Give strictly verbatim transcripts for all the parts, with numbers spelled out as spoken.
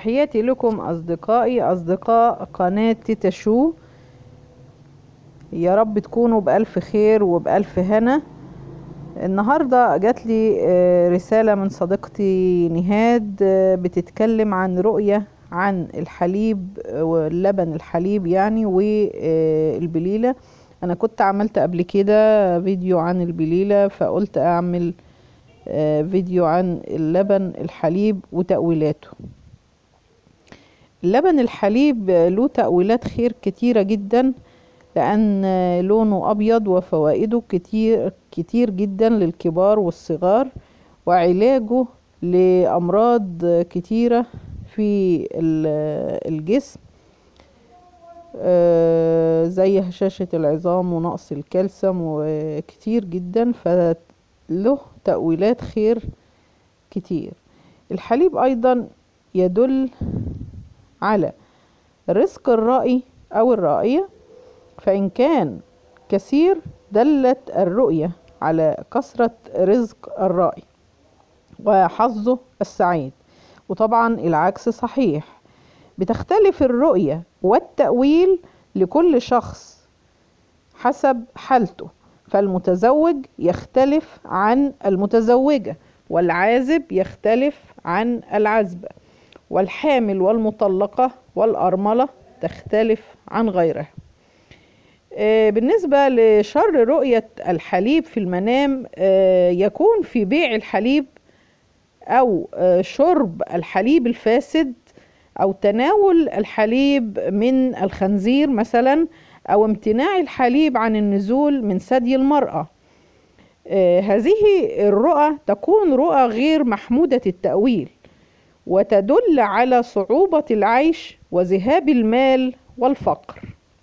تحياتي لكم أصدقائي أصدقاء قناة تيتا شو. يا رب تكونوا بألف خير وبألف هنا. النهاردة جات لي رسالة من صديقتي نهاد بتتكلم عن رؤية عن الحليب واللبن الحليب يعني والبليلة. أنا كنت عملت قبل كده فيديو عن البليلة، فقلت أعمل فيديو عن اللبن الحليب وتأويلاته. اللبن الحليب له تأويلات خير كتيرة جدا، لأن لونه أبيض وفوائده كتير كتير جدا للكبار والصغار، وعلاجه لأمراض كتيرة في الجسم زي هشاشة العظام ونقص الكالسيوم وكتير جدا، فله تأويلات خير كتير. الحليب أيضا يدل على رزق الرائي أو الرائية، فإن كان كثير دلت الرؤية على كثرة رزق الرائي وحظه السعيد، وطبعا العكس صحيح. بتختلف الرؤية والتأويل لكل شخص حسب حالته، فالمتزوج يختلف عن المتزوجة، والعازب يختلف عن العازبة، والحامل والمطلقة والأرملة تختلف عن غيرها. بالنسبة لشر رؤية الحليب في المنام، يكون في بيع الحليب أو شرب الحليب الفاسد أو تناول الحليب من الخنزير مثلا، أو امتناع الحليب عن النزول من ثدي المرأة. هذه الرؤى تكون رؤى غير محمودة التأويل، وتدل على صعوبة العيش وذهاب المال والفقر.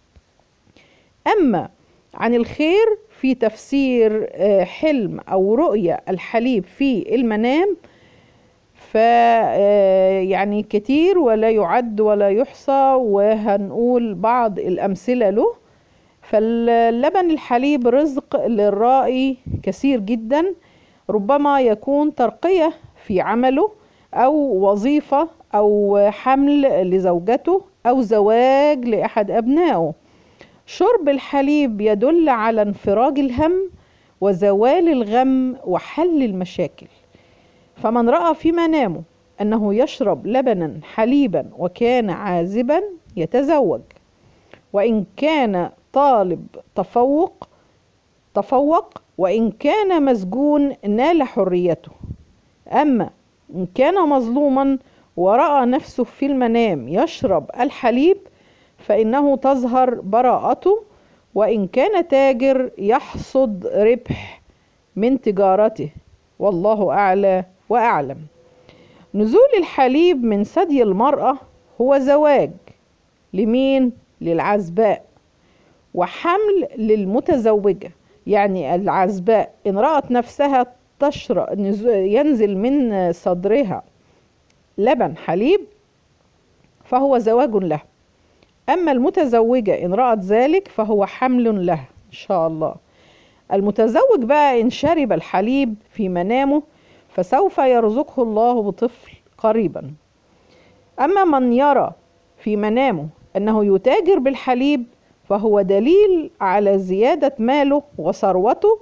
أما عن الخير في تفسير حلم أو رؤية الحليب في المنام ف يعني كتير ولا يعد ولا يحصى، وهنقول بعض الأمثلة له. فاللبن الحليب رزق للرائي كثير جدا، ربما يكون ترقية في عمله أو وظيفة أو حمل لزوجته أو زواج لأحد أبنائه. شرب الحليب يدل على انفراج الهم وزوال الغم وحل المشاكل. فمن رأى في منامه أنه يشرب لبنا حليبا وكان عازبا يتزوج، وإن كان طالب تفوق تفوق وإن كان مسجون نال حريته. أما إن كان مظلوما ورأى نفسه في المنام يشرب الحليب فإنه تظهر براءته، وإن كان تاجر يحصد ربح من تجارته، والله أعلى وأعلم. نزول الحليب من ثدي المرأة هو زواج لمين؟ للعزباء، وحمل للمتزوجة. يعني العزباء إن رأت نفسها تشرب ينزل من صدرها لبن حليب فهو زواج له. أما المتزوجة إن رأت ذلك فهو حمل لها إن شاء الله. المتزوج بقى إن شرب الحليب في منامه فسوف يرزقه الله بطفل قريبا. أما من يرى في منامه أنه يتاجر بالحليب فهو دليل على زيادة ماله وثروته،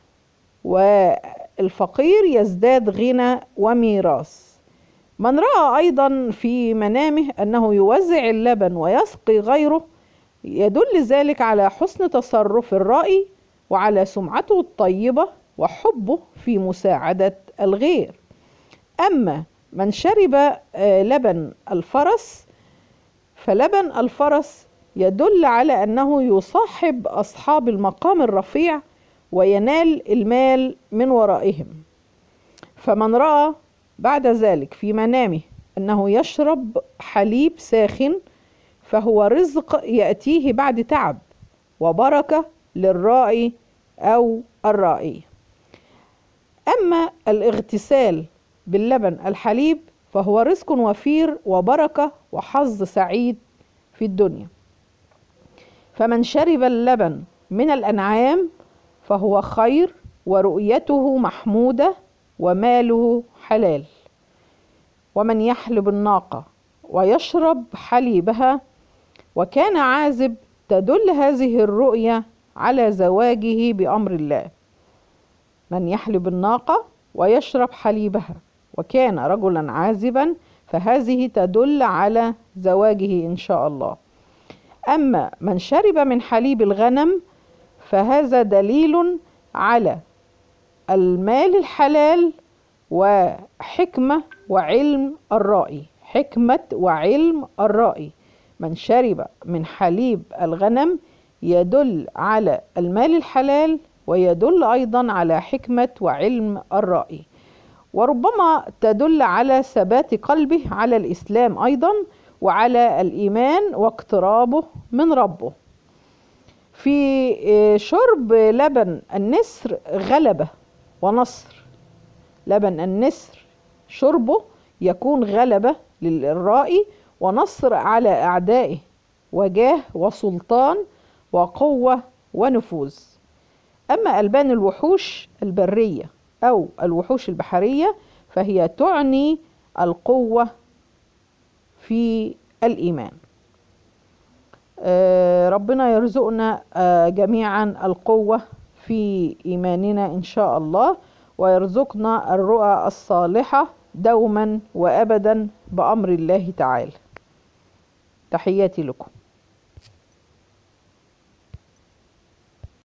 والفقير يزداد غنى وميراث. من رأى أيضا في منامه أنه يوزع اللبن ويسقي غيره يدل ذلك على حسن تصرف الرائي وعلى سمعته الطيبة وحبه في مساعدة الغير. أما من شرب لبن الفرس فلبن الفرس يدل على أنه يصاحب أصحاب المقام الرفيع وينال المال من ورائهم. فمن رأى بعد ذلك في منامه أنه يشرب حليب ساخن فهو رزق يأتيه بعد تعب وبركة للرائي أو الرائية. أما الاغتسال باللبن الحليب فهو رزق وفير وبركة وحظ سعيد في الدنيا. فمن شرب اللبن من الأنعام فهو خير ورؤيته محمودة وماله حلال. ومن يحلب الناقة ويشرب حليبها. وكان عازب تدل هذه الرؤيا على زواجه بأمر الله. من يحلب الناقة ويشرب حليبها وكان رجلا عازبا، فهذه تدل على زواجه إن شاء الله. أما من شرب من حليب الغنم فهذا دليل على المال الحلال وحكمة وعلم الرائي. حكمة وعلم الرائي. من شرب من حليب الغنم يدل على المال الحلال ويدل أيضا على حكمة وعلم الرائي، وربما تدل على ثبات قلبه على الإسلام أيضا وعلى الإيمان واقترابه من ربه. في شرب لبن النسر غلبة ونصر. لبن النسر شربه يكون غلبة للرائي ونصر على أعدائه، وجاه وسلطان وقوة ونفوذ. أما ألبان الوحوش البرية أو الوحوش البحرية فهي تعني القوة في الإيمان. ربنا يرزقنا جميعا القوة في إيماننا إن شاء الله، ويرزقنا الرؤى الصالحة دوما وأبدا بأمر الله تعالى. تحياتي لكم.